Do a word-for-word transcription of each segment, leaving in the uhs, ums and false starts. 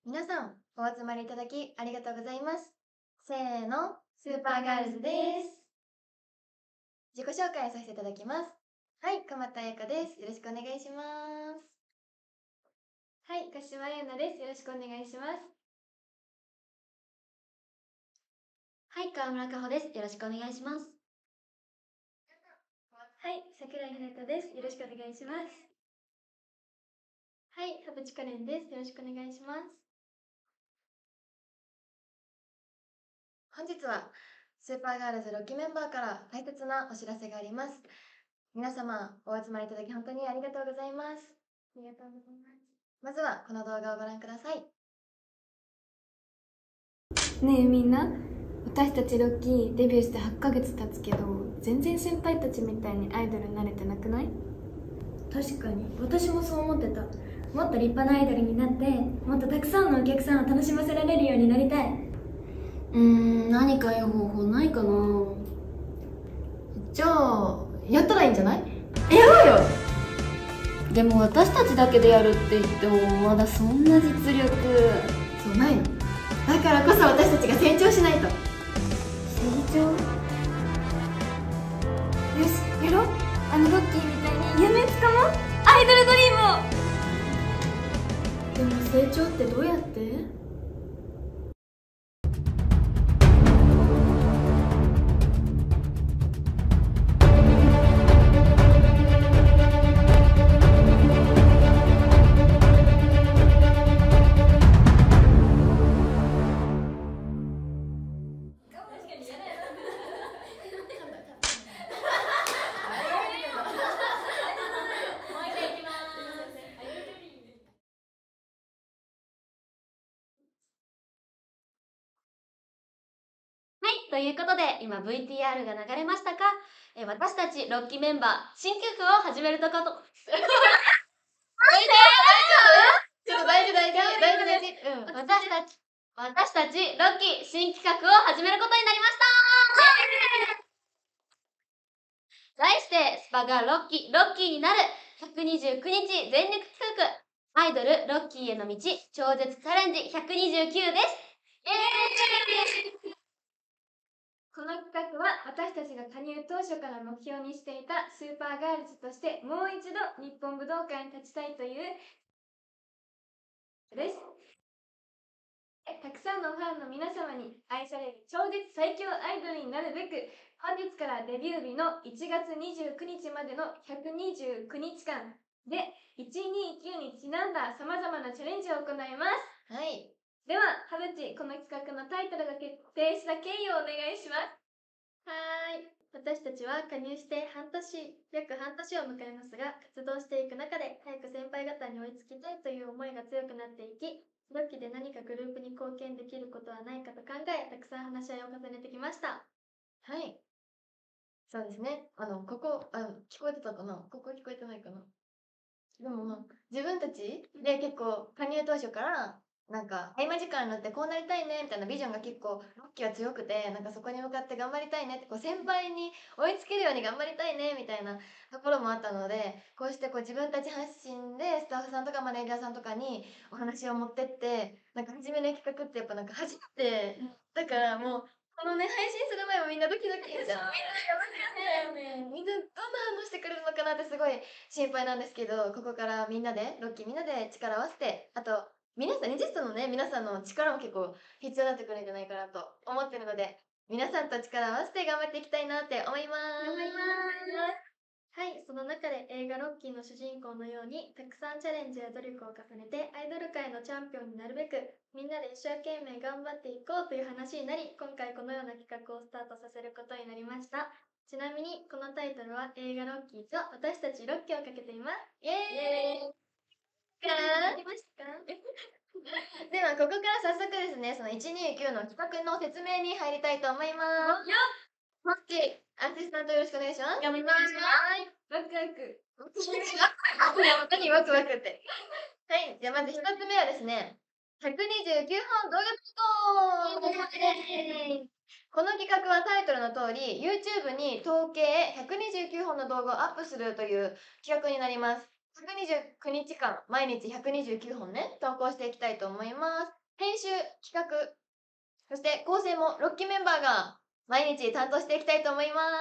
皆さん、お集まりいただきありがとうございます。せーの、スーパーガールズです。自己紹介させていただきます。はい、鎌田彩香です。よろしくお願いします。 はい、鹿島優奈です。よろしくお願いします。 はい、川村佳穂です。よろしくお願いします。 はい、桜井秀人です。よろしくお願いします。はい、羽淵カレンです。よろしくお願いします。 本日は、スーパーガールズろっきメンバーから大切なお知らせがあります。皆様、お集まりいただき本当にありがとうございます。 ありがとうございます。 まずは、この動画をご覧ください。 ねえみんな、私たちロッキーデビューしてはちかげつ経つけど、全然先輩たちみたいにアイドルになれてなくない？ 確かに、私もそう思ってた。もっと立派なアイドルになって、もっとたくさんのお客さんを楽しませられるようになりたい。うーん、何かいい方法ないかな。 じゃあ、やったらいいんじゃない？ やろうよ。でも私たちだけでやるって言ってもまだそんな実力。 そうないの。だからこそ私たちが成長しないと。 成長？よし、やろう。あのロッキーみたいに夢つかもう。アイドルドリームを。でも成長ってどうやって？はい、ということで、今 ブイティーアール が流れましたが、え私たちろっきメンバー、新企画を始めるとこと。 ちょっと大事大事大事大事。 うん、私たち、私たちろっき新企画を始めることになりました。題して、スパがロッキー、ロッキーになるひゃくにじゅうくにち全力企画、アイドルロッキーへの道、超絶チャレンジひゃくにじゅうきゅうです。イエーイ。 この企画は私たちが加入当初から目標にしていたスーパーガールズとしてもう一度日本武道館に立ちたいというです。たくさんのファンの皆様に愛される超絶最強アイドルになるべく、本日からデビュー日のいちがつにじゅうくにちまでのひゃくにじゅうくにちかんでいちにーきゅうにちなんだ様々なチャレンジを行います。 はい。 では、羽淵、この企画のタイトルが決定した経緯をお願いします。 はーい。私たちは加入して半年、約半年を迎えますが、活動していく中で早く先輩方に追いつきたいという思いが強くなっていき、ロッキで何かグループに貢献できることはないかと考え、たくさん話し合いを重ねてきました。 はい。そうですね。あの、ここ、あの、聞こえてたかな？ここ聞こえてないかな？でもまあ、自分たちで結構加入当初から、なんか、合間時間になってこうなりたいねみたいなビジョンが結構、ロッキーは強くて、なんかそこに向かって頑張りたいねって、こう先輩に追いつけるように頑張りたいねみたいなところもあったので、こうしてこう自分たち発信でスタッフさんとかマネージャーさんとかにお話を持ってって、なんか初めの企画ってやっぱなんか初めて、だからもう、このね、配信する前もみんなドキドキじゃん。みんなやばいよね。みんなどんな反応してくれるのかなってすごい心配なんですけど、ここからみんなで、ロッキーみんなで力を合わせて、あと、皆さん、ニジストのね、皆さんの力も結構必要になってくるんじゃないかなと思ってるので、皆さんと力を合わせて頑張っていきたいなって思います。 頑張りますはい、その中で映画ロッキーの主人公のように、たくさんチャレンジや努力を重ねて、アイドル界のチャンピオンになるべく、みんなで一生懸命頑張っていこうという話になり、今回このような企画をスタートさせることになりました。ちなみに、このタイトルは映画ロッキーと私たちロッキーをかけています。 イエーイかりましたかでは、ここから早速ですね、そのいちにーきゅうの企画の説明に入りたいと思います。 よっモッチー、アシスタントよろしくお願いします。 頑張ります。ワクワク。 いや、何ワクワクって。はい、じゃあまず一つ目はですね、ひゃくにじゅうきゅうほん動画投稿。この企画はタイトルの通り、YouTube に統計ひゃくにじゅうきゅうほんの動画をアップするという企画になります。 ひゃくにじゅうくにちかん、毎日ひゃくにじゅうきゅうほんね、投稿していきたいと思います。編集、企画、そして構成もろっきメンバーが毎日担当していきたいと思います。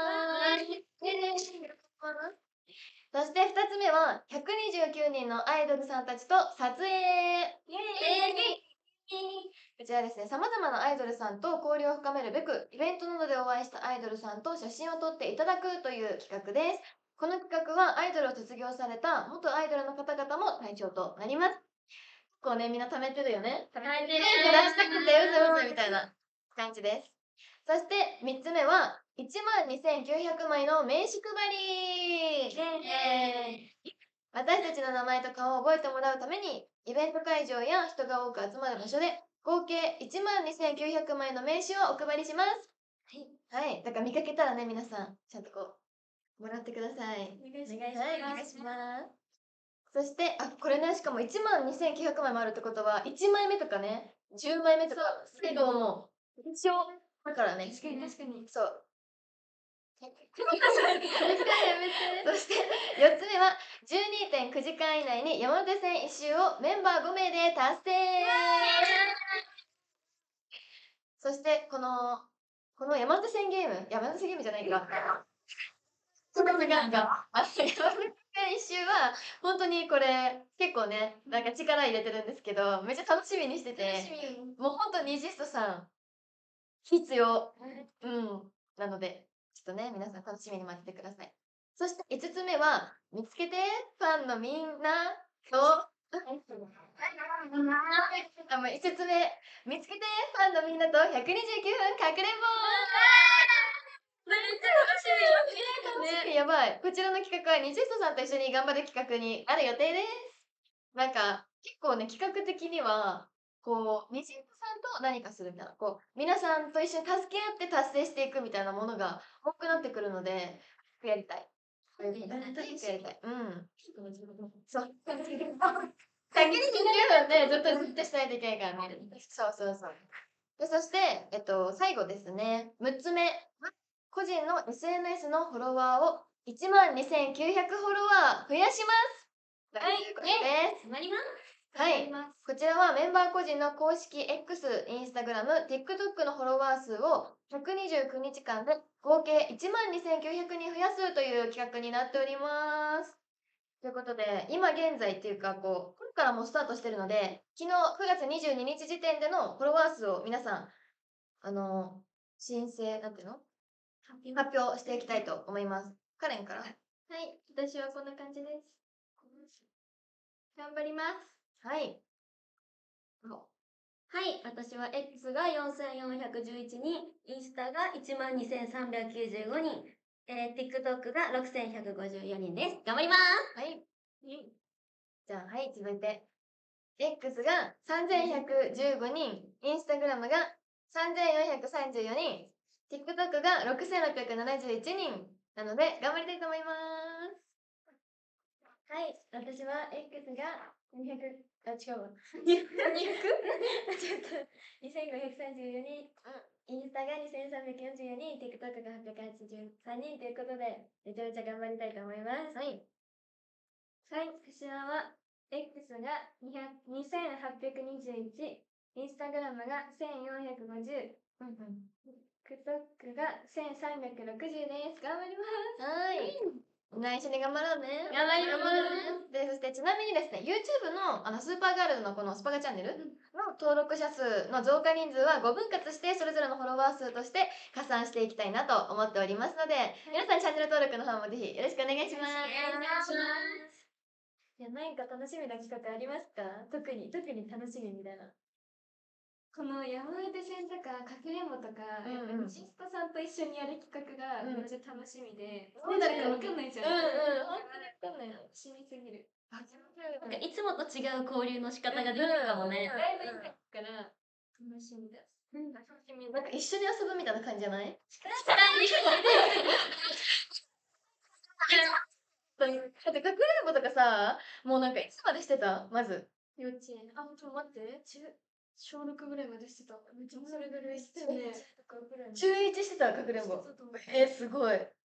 そしてふたつめは、ひゃくにじゅうきゅうにんのアイドルさんたちと撮影。イエーイこちらですね、様々なアイドルさんと交流を深めるべく、イベントなどでお会いしたアイドルさんと写真を撮っていただくという企画です。この企画はアイドルを卒業された元アイドルの方々も対象となります。結構ね、みんな貯めてるよね。貯めてる。出したくてうずうずみたいな感じです。そしてみっつめは、いちまんにせんきゅうひゃくまいの名刺配り。イエーイ私たちの名前と顔を覚えてもらうために、イベント会場や人が多く集まる場所で、合計いちまんにせんきゅうひゃくまいの名刺をお配りします。はい。はい。だから見かけたらね、皆さん、ちゃんとこう、もらってください。 お願いしはい、お願いしまます。そして、あ、これね、しかもいちまんにせんきゅうひゃくまいもあるってことは、いちまいめとかね、じゅうまいめとか、最後はもう、一生だからね。 確かに確かに。 そう。 絶対やめて。 そしてよっつめはじゅうにてんくじかん以内に山手線一周をメンバーごめいで達成。そしてこのこの山手線ゲーム山手線ゲームじゃないかちょっとなんかあの山手線一周は本当にこれ結構ねなんか力入れてるんですけどめっちゃ楽しみにしててもう本当にニジストさん必要うんなのでちょっとね皆さん楽しみに待っててください。そしていつつめは見つけてファンのみんなとあもういつつめ見つけてファンのみんなとひゃくにじゅうきゅうふんかくれんぼめっちゃ楽しみ。 ねやばいこちらの企画はニジストさんと一緒に頑張る企画になる予定です。なんか結構ね企画的にはこうニジストさんと何かするみたいなこう皆さんと一緒に助け合って達成していくみたいなものが多くなってくるのでやりたい。やりたい。やりたい。うん。そう。ひゃくにじゅうきゅうふんでずっとずっとしないといけないからね。そうそうそう。でそして、えっと、最後ですね。むっつめ。個人の エスエヌエス のフォロワーをいちまんにせんきゅうひゃくフォロワー増やします。ということです。 なります。 はい。こちらはメンバー個人の公式 X、Instagram、TikTok のフォロワー数をひゃくにじゅうくにちかんで合計いちまんにせんきゅうひゃくにん増やすという企画になっております。ということで、今現在っていうか、こう、今からもうスタートしてるので、昨日くがつにじゅうににち時点でのフォロワー数を皆さん、あの、申請、なんていうの発表していきたいと思います。カレンから。 はい、私はこんな感じです。頑張ります。 はい。 はい、私は X がよんせんよんひゃくじゅういちにん、インスタがいちまんにせんさんびゃくきゅうじゅうごにん、えー、TikTok がろくせんひゃくごじゅうよにんです。頑張りますはい。じゃあ、はい、続いて。X がさんぜんひゃくじゅうごにん、Instagram がさんぜんよんひゃくさんじゅうよにん、TikTok がろくせんろっぴゃくななじゅういちにんなので、頑張りたいと思います。 はい、私は X がにひゃく、あ、違うわ。にひゃく? ちょっと、にせんごひゃくさんじゅうよにん、インスタがにせんさんびゃくよんじゅうよにん、TikTok がはっぴゃくはちじゅうさんにんということで、めちゃめちゃ頑張りたいと思います。 はい。 はい、柏は X がにせんはっぴゃくにじゅういち、Instagram がせんよんひゃくごじゅう、TikTok がせんさんびゃくろくじゅうです。頑張ります。 はい。みんな一緒に頑張ろうね。 頑張ります頑張ろうね。で、そしてちなみにですね、YouTube のあのスーパーガールズのこのスパガチャンネルの登録者数の増加人数はごぶん割してそれぞれのフォロワー数として加算していきたいなと思っておりますので、皆さんチャンネル登録の方もぜひよろしくお願いします。 いや、何か楽しみな企画ありますか？特に、特に楽しみみたいな。 この山手線とかかくれんぼとか、 うんうんやっぱニジストさんと一緒にやる企画がめっちゃ楽しみで、 うんどうなるかわかんないじゃん。 うんうん、本当にわかんない。 楽しみすぎる。 なんかいつもと違う交流の仕方ができるかもね。 だいぶいいから楽しみです。 楽しみ。なんか一緒に遊ぶみたいな感じじゃない？だってかくれんぼとかさ、もうなんかいつまでしてたまず。 幼稚園。あ、ちょっと待って。中、小ろくぐらいまでしてた。めっちゃそれぐらいしてたよね。 中いちしてたかくれんぼ。えー、すごい。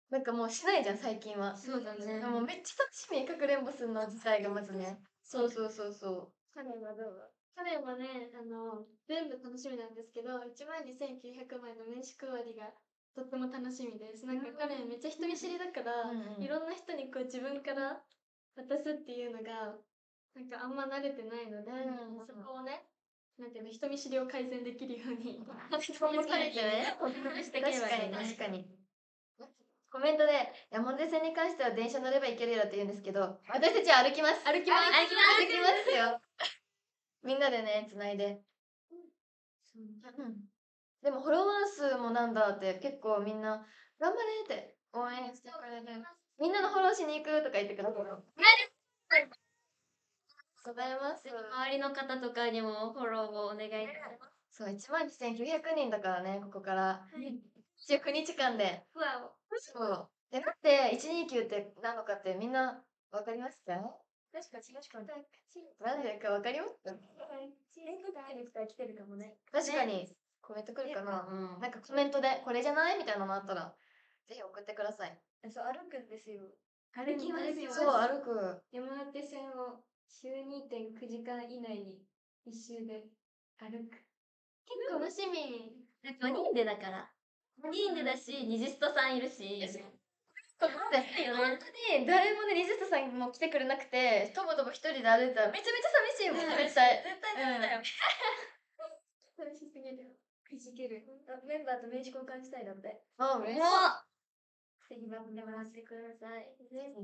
なんかもうしないじゃん、最近は。 そうだね。 もうめっちゃ楽しみ、かくれんぼするの自体がまずね。そうそうそうそう。 カレンはどう？カレンはね、あの、全部楽しみなんですけど、いちまんにせんきゅうひゃくまいの名刺配りがとっても楽しみです。なんかカレンめっちゃ人見知りだから、 うんうんいろんな人にこう自分から渡すっていうのが、なんかあんま慣れてないので、 うんうんそこをね、なんていうの、人見知りを改善できるように、 そういう感じね。 お伝えしていければ確かにいいね確かに。コメントで山手線に関しては電車乗れば行けるよって言うんですけど、私たちは歩きます。 歩きます歩きます歩きますよ。みんなでね、つないで。うんでもフォロワー数もなんだって結構みんな頑張れって応援してくれる。みんなのフォローしに行くとか言ってくださる。ありがとうございます。 周りの方とかにもフォローをお願いします。 そう、いちまんにせんきゅうひゃくにんだからね、ここから。じゅうくにちかんで。 ふわを。 そう。で、待っていちにきゅうって何のかってみんなわかりますか？ 確かに、確かに。 なんでかわかりますか？ 来てるかもね。 確かに。コメント来るかな、うん、なんかコメントでこれじゃないみたいなのあったらぜひ送ってください。 そう、歩くんですよ。 歩きますよ。 そう、歩く。 山手線をじゅうにてんくじかん以内に一周で歩く。 結構楽しみ。 ごにんでだから。ごにんでだし、ニジストさんいるし。 そうだって本当に誰もね、ニジストさんも来てくれなくて、とぼとぼ一人で歩いたらめちゃめちゃ寂しいもん、絶対。 絶対ダメだよ。 楽しすぎる。くじける。あ、メンバーと名刺交換したいだって。 あ、嬉しい。 ぜひ番組で回してください。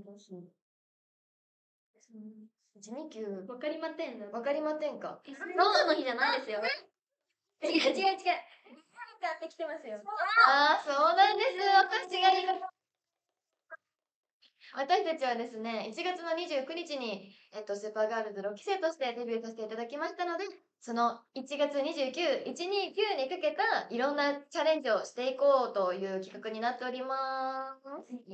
いちにきゅう。 わかりまてんの。 わかりませんか？ そうの日じゃないですよ。 違う違う違う。買ってきてますよ。 ああ、そうなんです。私が言い方。私たちはですね、いちがつのにじゅうくにちに、えっと、スーパーガールズろっきせいとしてデビューさせていただきましたので、そのいちがつにじゅうく、いちにきゅうにかけたいろんなチャレンジをしていこうという企画になっております。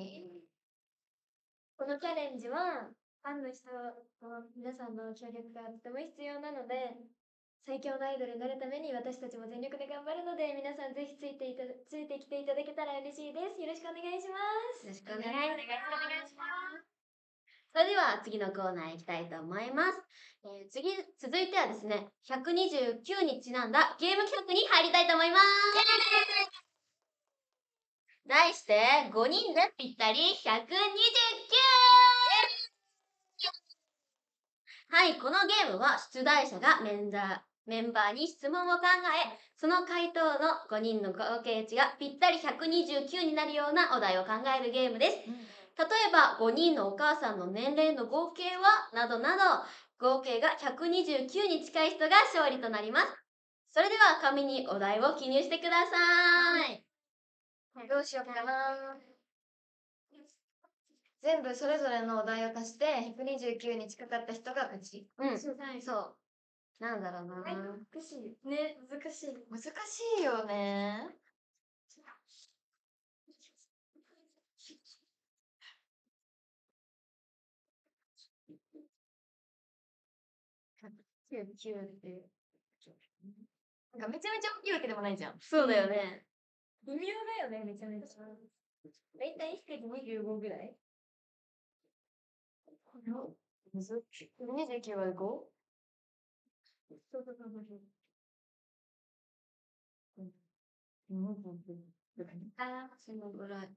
このチャレンジは、ファンの人の皆さんの協力がとても必要なので、最強のアイドルになるために私たちも全力で頑張るので、皆さんぜひついていただついてきていただけたら嬉しいです。よろしくお願いします。 よろしくお願いします。それでは次のコーナー行きたいと思います。えー、次、続いてはですね、ひゃくにじゅうきゅうにちなんだゲーム企画に入りたいと思います。題して、ごにんでぴったりひゃくにじゅうきゅう。はい、このゲームは出題者がメンバー、メンバーに質問を考え、その回答のごにんの合計値がぴったりひゃくにじゅうきゅうになるようなお題を考えるゲームです。例えば、ごにんのお母さんの年齢の合計はなどなど、合計がひゃくにじゅうきゅうに近い人が勝利となります。それでは、紙にお題を記入してください。 どうしようかな。全部それぞれのお題を足してひゃくにじゅうきゅうに近かった人が勝ち。 うん、 そう、はい。 そう。なんだろうな。 難しい。ね、難しい。 難しいよね。ひゃくきゅうじゅうきゅうって。なんかめちゃめちゃ大きいわけでもないじゃん。 そうだよね。 微妙だよね、めちゃめちゃ。だいたいいちにじゅうごぐらい。 むずっ。にじゅうきゅう割る ご？ そうそうそうそう。 あー、そのぐらい。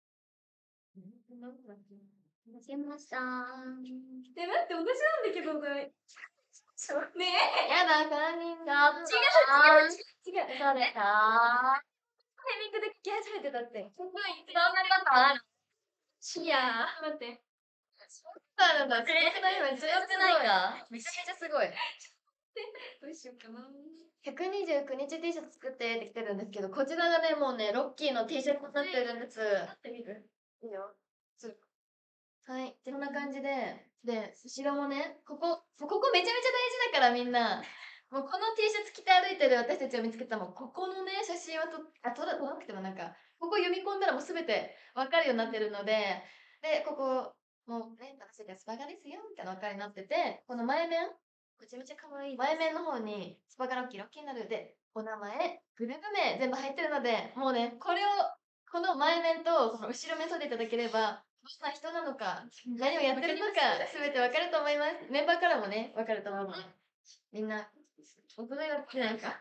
で、 いけましたー。 え、待って、同じなんだけど、これ。ねえ。 やだ、さんにんだ。 違う、違う。 そうですか？ タイミングで聞き始めてたって。すごい、 そんなことある？ いやー、待って。 そうなんだ。すごくない？めちゃめちゃすごい。 かめちゃめちゃすごい。 どうしようかな。 ひゃくにじゅうくにち T シャツ作ってって来てるんですけど、こちらがね、もうね、ロッキーの T シャツになってるんです。 ってみる？ いいよ。はい。こんな感じで、で、後ろもね、ここ、ここめちゃめちゃ大事だからみんな。もうこの T シャツ着て歩いてる私たちを見つけたらもうここのね、写真を撮っ、あ、撮ら、撮らなくてもなんか、ここ読み込んだらもうすべてわかるようになってるので、で、ここ、もうね、私たちはスパガですよ、みたいなわかりになってて、この前面、めちゃめちゃ可愛い。前面の方に、スパガロッキーロッキーになるで、お名前、グループ名全部入ってるので、もうね、これをこの前面とこの後ろ面撮っていただければ、どんな人なのか、何をやってるのか、すべてわかると思います。メンバーからもね、わかると思うので。みんな、大人がってないか。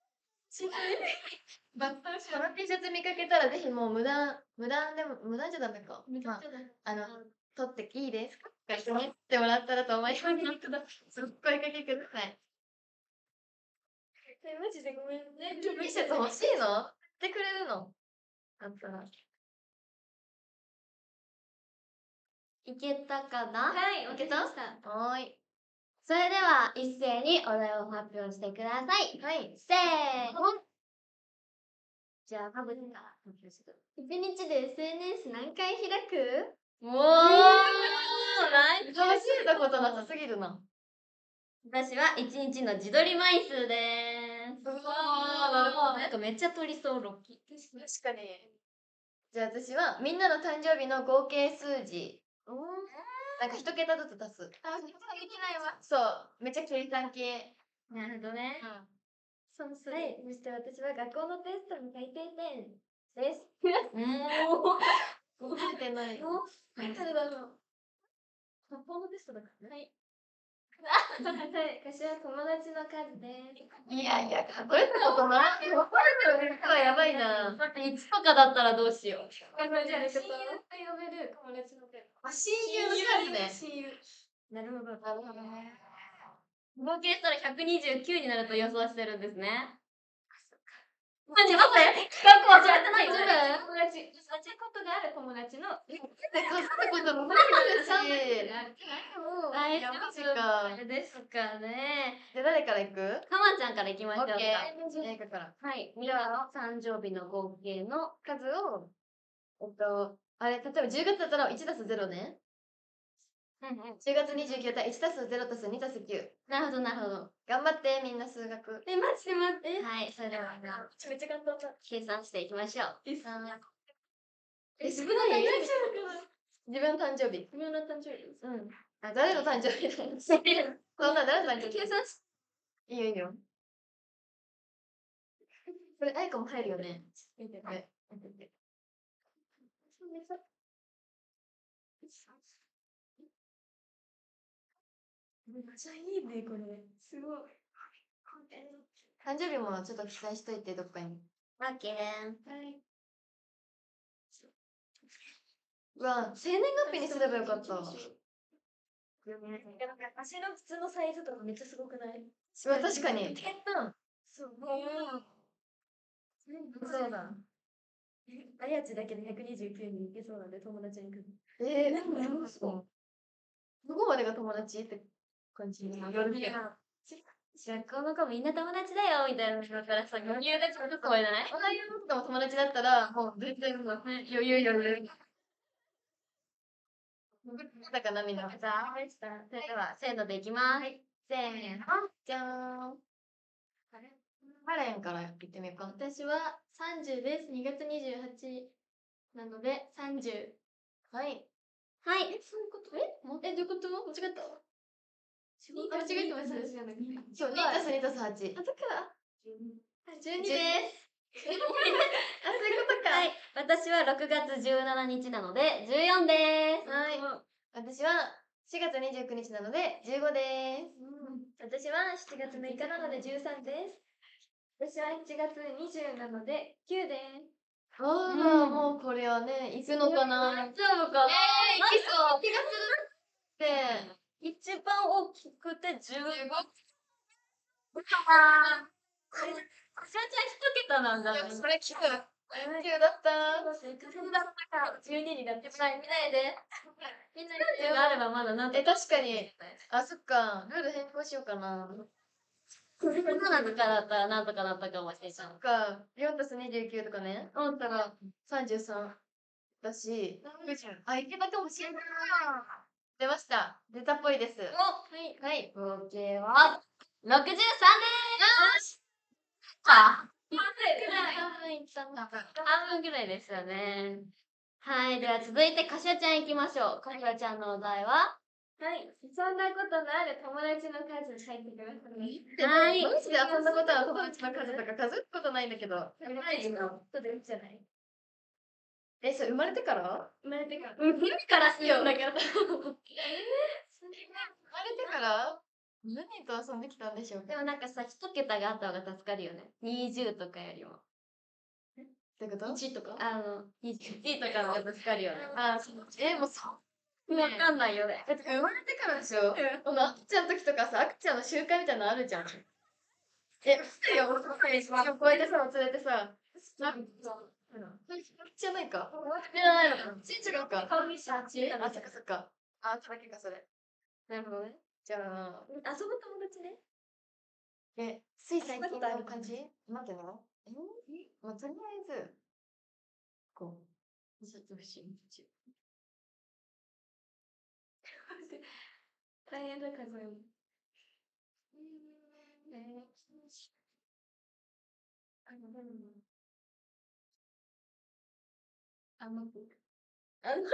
バッタこの T シャツ見かけたら、ぜひもう無断、無断でも、無断じゃダメか。まあ、あの、撮っていいですかって言ってもらったらと思います。すっごいかけください。 え、マジでごめんね。 T シャツ欲しいの買ってくれるのあったら。 いけたかな？ はい、 いけたわかりました。 はーい。 それでは一斉にお題を発表してください。 はい。 せーの。じゃあ、かぶちから発表する。 一日で エスエヌエス 何回開く？ おー、 楽しいたことなさすぎるな。 私は一日の自撮り枚数でーす。 うわー、なるほどねなんかめっちゃ撮りそう、ロッキー。 確かに。じゃあ私は、みんなの誕生日の合計数字。なんか一桁ずつ足す。 あ、できないわ。 そう。めっちゃ計算系。 なるほどね。 算数。はい。そして私は学校のテストの最低点です。 覚えてない。 誰だろう。学校のテストだからね。はい。はい。私は友達の数です。 いやいや、数えたことない。覚えてる人はやばいな。 だっていちとかだったらどうしよう。 あ、これじゃあ、親友と呼べる友達の数。 あ、親友の数ね。 親友。 なるほど。 なるほどね。 合計したらひゃくにじゅうきゅうになると予想してるんですね。何待って企画忘れてないよね。 友達、同じことがある友達の。 で、数えたこともないし。 大やマジ丈夫か。 ですかね。 じゃあ誰から行く？ かまちゃんからいきましょうか。 オッケー。映画から。 はい。ミラの誕生日の合計の数を、えっと、あれ、例えばじゅうがつだったらいちたすゼロね。じゅうがつにじゅうくにちだったらいちたすゼロたすにたすきゅう。 なるほど、なるほど。 頑張って、みんな数学。 え、マジで待って。 はい、それでは、 めっちゃ簡単だ。 計算していきましょう。 です。 え、 自少ない分の誕生日だから。 自分の誕生日。 自分の誕生日です。 うん。あ、誰の誕生日だそんな誰の誕生日計算しいいよいいよ。これ、あいこも入るよね。見てね。 めっちゃいいね、これ。すごい。 誕生日もちょっと記載しといて、どっかに。 オッケー。 はい。 うわ、生年月日にすればよかった。うわ、 足の靴のサイズとかめっちゃすごくない？ 確かに。 そう。 そうだ。 あやちだけでひゃくにじゅうきゅうにんいけそうなんで、友達に来る。 えー、なんそう。どこまでが友達って感じになるけど。 学校の子みんな友達だよみたいなのからさ、余裕でちょっと声ない？ ああいうのとかも友達だったら、もう全然もう余裕余裕。だかな、みんな。 じゃあ、それでは、せーのでいきます。せーの。 じゃーん。カレンから言ってみようか。 私はさんじゅうです。にがつにじゅうはちなのでさんじゅう。 はい。 はい。 え、そういうこと？ええ、どういうこと？間違った？あ、間違えてますそう、にたすにたすはち。 あ、そっか。あ、じゅうにじゅうにです。 あ、そういうことか。 はい。私はろくがつじゅうしちにちなので、じゅうよんです。 はい。私はしがつにじゅうくにちなので、じゅうごです。 私はしちがつむいかなのでじゅうさんです。 私はしちがつにじゅうなのできゅうです。 ああ、 うんもうこれはね、行くのかな。 大丈夫かな？ えー、行きそう気がするって。 一番大きくてじゅうご。 じゅうご。 あー。かしらちゃん一桁なんじゃない？ それきゅう。きゅうだった。 じゅうにになって見ない、見ないで。 みんながあればまだなんとえ、確かに。あ、そっか。ルール変更しようかな。 そうなんとかだったらなんとかなったかもしれない。 そっか。よんたすにじゅうきゅうとかね。思ったらさんじゅうさんだし。あ、いけたかもしれない。出ました。出たっぽいです。 はい。 はい。 合計はろくじゅうさんです。あ、 半分いったんだ。 半分ぐらいですよね。はい。では続いてかしらちゃん行きましょう。かしらちゃんのお題ははい。そんなことのある友達の数書いてください。 はい。 マジで遊んだことは友達の数とか数えたことないんだけど。 ないの。ちょっといいじゃない。 え、それ生まれてから生まれてから。 うん、海からしよう。 だから。 生まれてから何と遊んできたんでしょうか。 でもなんかさ、一桁があった方が助かるよね。にじゅうとかよりも。 どういうこといちとかあの、にじゅういちとかの方が助かるよね。 あ、そう。え、もうそう。 わかんないよね。 だって生まれてからでしょ。この赤ちゃんの時とかさ、赤ちゃんの集会みたいなのあるじゃん。え、嘘よ、俺こうやってさ、連れてさ、なんかさ、じゃないか。 じゃないのか。 ち違うか。 顔見せあ、ちあ、そっかそっか。あ、それだけか、それ。 なるほどね。 じゃあ、 遊ぶ友達ね。 え、つい最近そんなことあるの感じ待ってな。えまあ、とりあえず、こう、ずっと不思議。 大変だ数える。 えー、あの、でもあの、あの、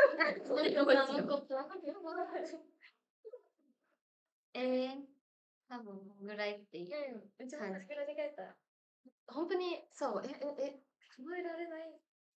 えー、多分ぐらいっていい。 うん。うちもそれぐらいで書いた。 本当に、そう、え、え、え、 覚えられない。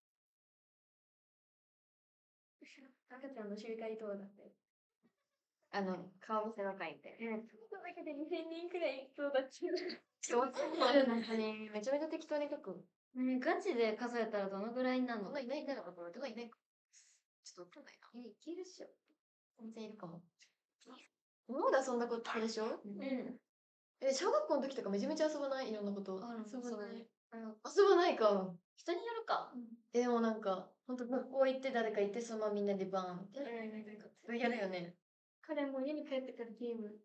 赤ちゃんの集会とはだって。 あの、顔見せの会みたいな。 そのだけでにせんにんくらいそうだっけ。 ちょっと待って、本当に、めちゃめちゃ適当に書く。 ね、ガチで数えたらどのぐらいになるの？ そんないないんだろう、これ。とかいないか。ちょっとわかんないな。 え、いけるっしょ。 全然いるかも。まだそんなことあるでしょ。 うん。 え、小学校の時とかめちゃめちゃ遊ばないいろんなこと。 あるそうそうだねね。 遊ばないか。 人によるか。 え、でもなんか、ほんと学校行って誰か行って、そのままみんなでバーンって。やるよね。 彼も家に帰ってからゲーム。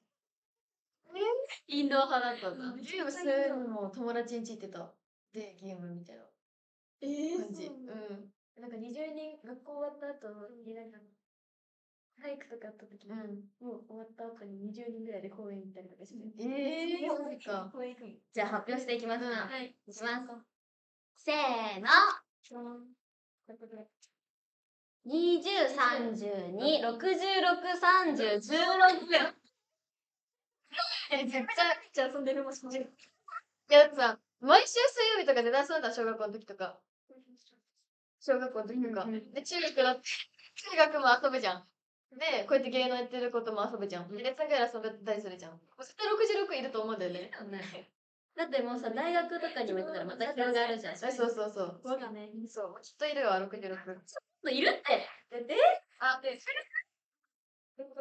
インドア派だったんだ。 ゲームするのも友達ん家行ってた。で、ゲームみたいなえ感じ。うん。 なんかにじゅうにん学校終わった後になんか体育とかあった時に、 うん。 もう終わった後ににじゅうにんぐらいで公園行ったりとかして。 ええー、マジか。 公園行くの。 じゃあ発表していきますか。 うんはい。 いきます。せーの。 その、こういうことで。 にじゅう、さんじゅうに、ろくじゅうろく、さんじゅう、じゅうろく。 え、絶対。 じゃあ遊んでるもん、それ。 いや、だってさ、毎週水曜日とかで出すんだ、小学校の時とか。小学校の時とか。 うんうんで、中学だって、中学も遊ぶじゃん。で、こうやって芸能やってることも遊ぶじゃん。で、レッスンぐらい遊べたりするじゃん。もう絶対ろくじゅうろくいると思うんだよね。 だってもうさ、大学とかにも行ったらまた広がるじゃん。 あ、そうそうそう。 我がね。 そう。きっといるわ、ろくじゅうろく。 いるって。 で、で、 あ、で、 ちゃん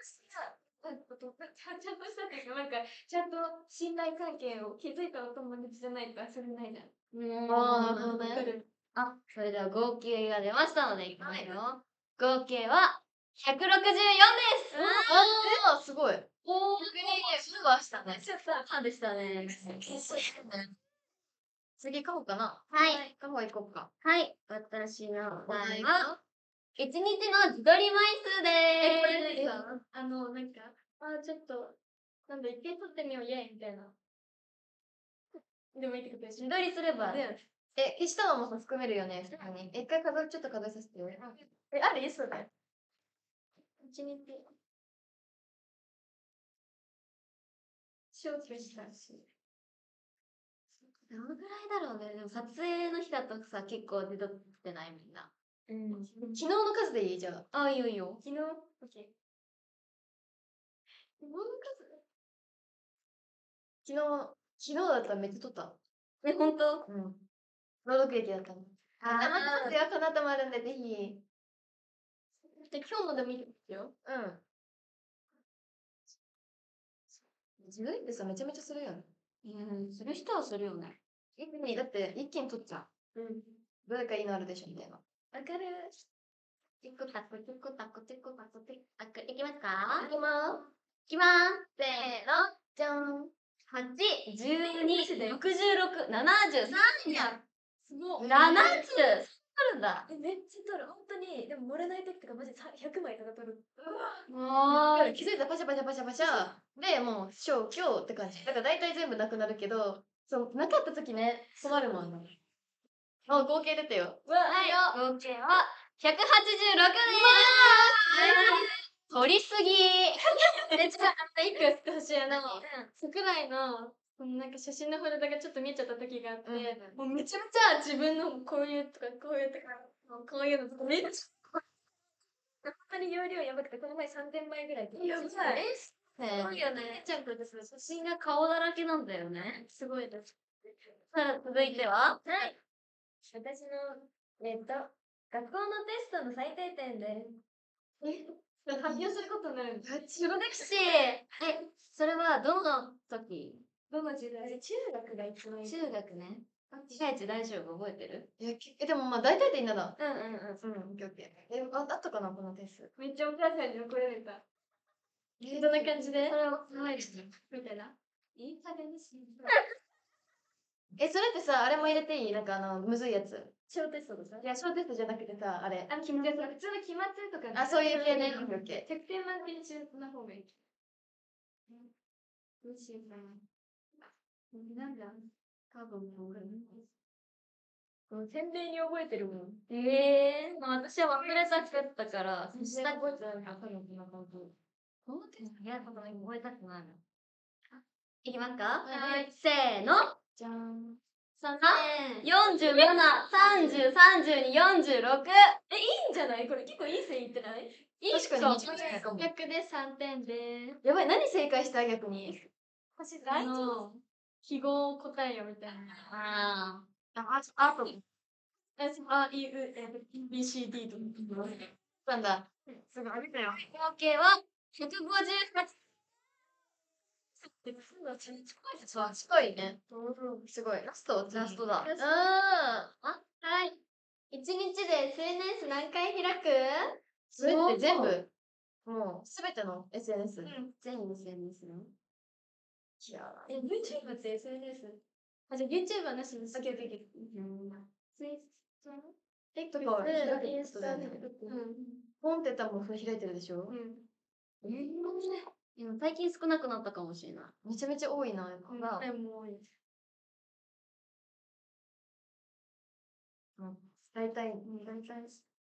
としたっていうか、なんか、ちゃんと信頼関係を築いたお友達じゃないと遊べないじゃん。 うんあー、なるほどね。 わかる。 あ、それでは合計が出ましたのでいきますよ。合計はひゃくろくじゅうよんです。 あー、すごい。 おー、 逆に、フはしたね。 ちょっと、 そうでしたね。 次、カホかな。 はい。 カホ行こうか。 はい。私のおお題題は、 は、 一日の自撮り枚数でえ、こーす。 れでさ、あの、なんか、あ、ちょっと、なんだ、一回撮ってみよう、イェイみたいな。でもいいってことでしょ。 自撮りすれば、 で、 え、消したのもさ、含めるよね、普通に。一回数え、ちょっと数えさせてよ。 え、ありそれ。一日。承知したし。 どのぐらいだろうね。でも撮影の日だとさ、結構出撮ってないみんな。 うん。 昨日の数でいいじゃん。 あ、いいよいいよ。 昨日、オッケー。 昨日の数昨日、昨日だったらめっちゃ撮った。 え、ほんと？ うん。朗読劇だったの。あ、また待ってよ、この後もあるんで、ぜひ。 で、今日もでもいいですよ。 うん。自分ってさ、めちゃめちゃするよね。 うん、する人はするよね。 一気に、だって一気に撮っちゃう。 うん。 どれかいいのあるでしょ、みたいな。 わかる。 チクタクチクタクチクタクチクタク。いきますか？ いきまいきまーす。せーの、じゃん。 す。はち、じゅうに、ろくじゅうろく、ななじゅうさんやん。 すごい。 ななじゅうあるんだ。 え、めっちゃ撮る。本当に。でも、漏れない時とかマジさひゃくまいとか撮る。 もう、 気づいたらパシャパシャパシャパシャ。で、もう、消去って感じ。だから大体全部なくなるけど、そう、なかった時ね、困るもんね。あ、合計出たよ。 わ、 はい、合計はひゃくはちじゅうろくです。取りすぎ。 え、ちょっと、あの、一個やってほしい。あの、桜井のこのなんか写真のフォルダがちょっと見えちゃった時があって、 うんもうめちゃめちゃ自分のこういうとかこういうとかもうこういうのとかめっちゃ本当に容量やばくて、この前さんてんまえぐらいで。 やばい。 ねすごいよね。ちゃんこです。写真が顔だらけなんだよね。 すごいです。 さあ、続いてははい。私の、えっと、学校のテストの最低点で、発表することになるんです。 プロデクシーえ、それはどの時どの時代？中学が一番いい。 中学ね。被害地大丈夫覚えてるいやきえでもまあ大体でいいんだな。 うんうんうん。 うん、オッケーオッケー。え、ああったかなこの点数。 めっちゃお母さんに怒られた。 えどんな感じでそれをはいみたいな。 いい加減ですね。 え、それってさ、あれも入れていいなんかあの、むずいやつ。 小テストとかいや、小テストじゃなくてさ、あれ。 あの、じゃあさ普通の期末とか、 あ、そういう系ね。オッケーオッケひゃくてん満点中の方がいい。どうしようかな。なんだ多分もう、もう鮮明に覚えてるもん。 ええー、まあ私は忘れたかったから、そしたら、 覚えてないから、多分こんな感じ。 このテストやることに覚えたくないの。いきますかはいせーの。 じゃん。 さん、よんじゅうなな、さんじゅう、さんじゅうに、よんじゅうろく。 え、いいんじゃないこれ結構いい線いってない？ いい確かに一番いいかも。 逆でさんてんで、 やばい、何正解した逆に。 星あ大丈夫？ の、記号を答えよみたいな。 ああ、あ、あと。 えあ、いう、え、ビーシーディー とか。 なんだ。すごい、あげたよ。 あ。合計はひゃくごじゅうはち。 そう、近いね。すごい。ラストラストだ。 うん。 はい。一日で エスエヌエス 何回開く？ それって全部、もう、すべての エスエヌエス。 うん。 全部 エスエヌエス のいやえ、YouTube って エスエヌエス？あ、じゃあ YouTube はなしにしけど。ツイッター？え、 とか開けるインスタで。 ううん。 ポンって多分開いてるでしょうん。 えー、でも最近少なくなったかもしれない。 めちゃめちゃ多いな、やっぱ。 うん。でも多いです。 うん大体、うん大体。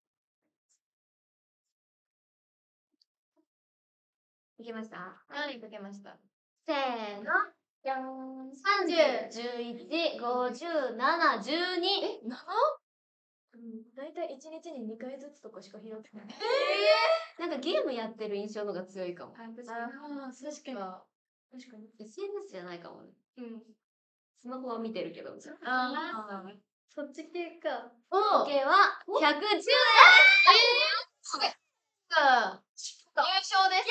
いけましたはい、かけました。 せーの。じゃん。さんじゅう、じゅういち、ごじゅうなな、じゅうに。 え、なな？ うん。大体いちにちににかいずつとかしか開いてない。 なんかゲームやってる印象のが強いかも。 あ、確かに。 ああ、確かに。あ確かに。 エスエヌエス じゃないかもね。 うん。 スマホは見てるけど。 あ。 そっち系か。 お合計はひゃくじゅうか。優勝です。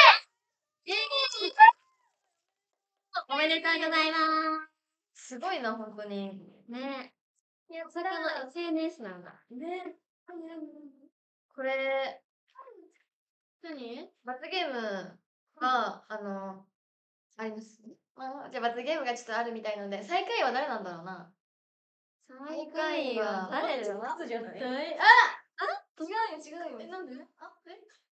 おめでとうございますごいな、本当に。 す。ねいや、 まさかの エスエヌエス なんだ。 ね。 これ、 何？ 罰ゲームが、あの、あります。あじゃあ罰ゲームがちょっとあるみたいなので、最下位は誰なんだろうな。 最下位は誰だわじゃない？ あ違うよ、違うよ。 え、なんで？あ、え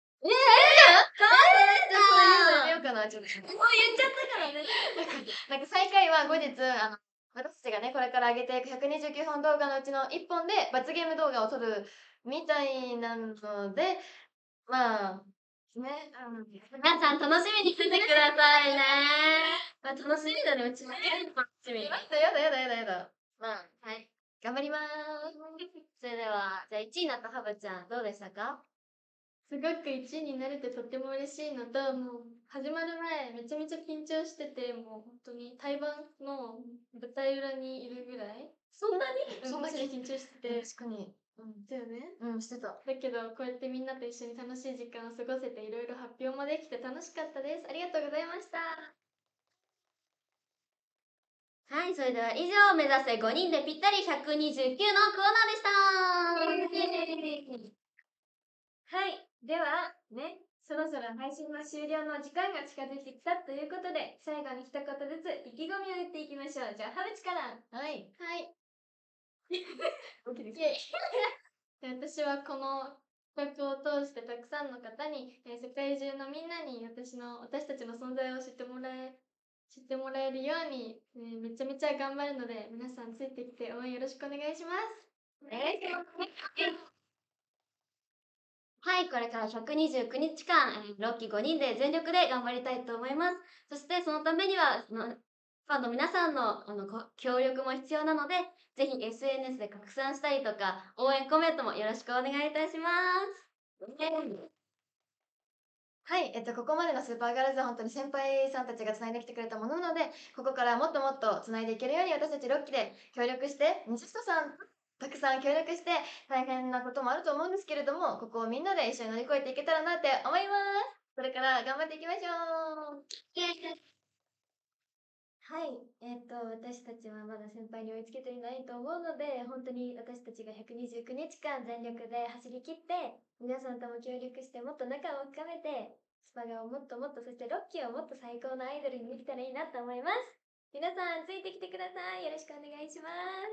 やめようかな、ちょっと。 もう言っちゃったからね。 なんか最下位は後日、あの、私たちがね、これから上げていくひゃくにじゅうきゅうほん動画のうちのいっぽんで罰ゲーム動画を撮るみたいなので、まあ、ね、うん。 皆さん楽しみにしててくださいね。まあ、楽しみだね、うちのゲーム楽しみ。 やだやだやだやだやだ。まあ、 はい。 頑張りまーす。 それでは、じゃあいちいになったハブちゃん、どうでしたかすごくいちいになれてとっても嬉しいのと、もう始まる前めちゃめちゃ緊張してて、もう本当に対バンの舞台裏にいるぐらい。 そんなに？ そんなマジで緊張してて。 確かに。うん。 だよね。 うん、してた。 だけど、こうやってみんなと一緒に楽しい時間を過ごせて、いろいろ発表もできて楽しかったです。ありがとうございました。 はい、それでは以上、目指せごにんでぴったりひゃくにじゅうきゅうのコーナーでしたはい。では、ね、そろそろ配信の終了の時間が近づいてきたということで、最後に一言ずつ意気込みを言っていきましょう。じゃあ、はぶちから。 はい。 はい。 オッケーです。 イエイで私はこの企画を通してたくさんの方に、えー世界中のみんなに私の私たちの存在を知ってもらえ知ってもらえるように、えーめちゃめちゃ頑張るので皆さんついてきて応援よろしくお願いします。 お願いします。はい、これからひゃくにじゅうくにちかん、えーロッキーごにんで全力で頑張りたいと思います。そしてそのためには、そのファンの皆さんのあのご協力も必要なので、ぜひ エスエヌエス で拡散したりとか、応援コメントもよろしくお願いいたします。 はい、えっと、ここまでのスーパーガールズは本当に先輩さんたちがつないできてくれたものなので、ここからもっともっとつないでいけるように私たちろっきで協力して、ニジストさんたくさん協力して大変なこともあると思うんですけれども、ここをみんなで一緒に乗り越えていけたらなって思います。それから頑張っていきましょう。 はい、えっ、と、私たちはまだ先輩に追いつけていないと思うので、本当に私たちがひゃくにじゅうくにちかん全力で走り切って、皆さんとも協力してもっと仲を深めて、スパガをもっともっと、そしてロッキーをもっと最高のアイドルにできたらいいなと思います。皆さん、ついてきてください。よろしくお願いします。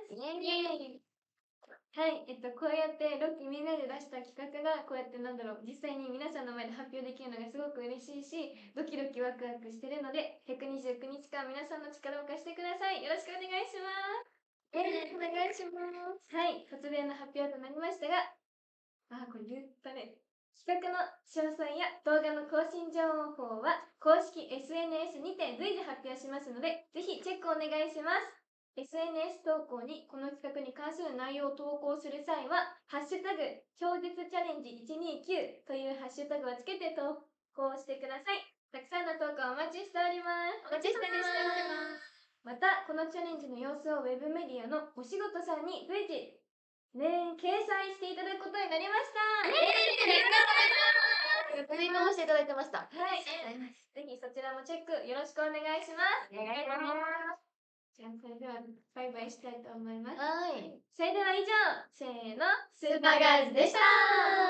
イエーイ。 はい、えっと、こうやってロッキーみんなで出した企画がこうやってなんだろう、実際に皆さんの前で発表できるのがすごく嬉しいし、ドキドキワクワクしてるので、ひゃくにじゅうくにちかん皆さんの力を貸してください。よろしくお願いします。 えー、お願いします。 はい、卒業の発表となりましたが、あ、これ言ったね。企画の詳細や動画の更新情報は公式 エスエヌエス にて随時発表しますので、ぜひチェックお願いします。エスエヌエス 投稿にこの企画に関する内容を投稿する際は、ハッシュタグ、超絶チャレンジいちにきゅうというハッシュタグをつけて投稿してください。たくさんの投稿お待ちしております。 お待ちしております。 また、このチャレンジの様子をウェブメディアのお仕事さんに随時、ね、掲載していただくことになりました。 ツイートもしていただいてました。 はい。ぜひそちらもチェックよろしくお願いします。 お願いします。 じゃあ、それではバイバイしたいと思います。 はい。 それでは以上、せーの、ススーパーガールズでした。